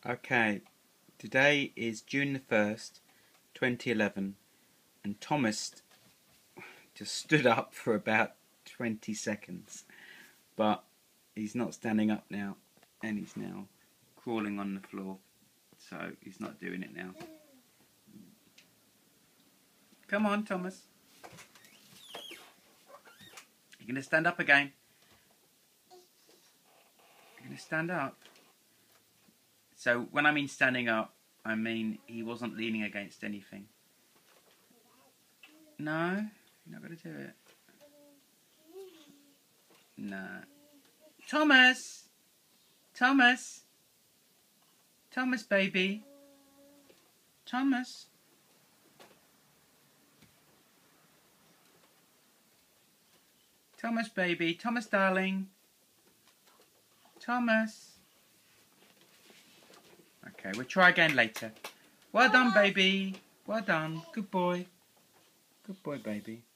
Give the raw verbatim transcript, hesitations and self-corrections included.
Okay, today is June the first, twenty eleven, and Thomas just stood up for about twenty seconds, but he's not standing up now, and he's now crawling on the floor, so he's not doing it now. Come on, Thomas. You're going to stand up again. You're going to stand up. So when I mean standing up, I mean he wasn't leaning against anything. No, you're not going to do it. No. Thomas! Thomas! Thomas, baby. Thomas. Thomas, baby. Thomas, darling. Thomas. Okay, we'll try again later. Well done, baby. Well done. Good boy. Good boy, baby.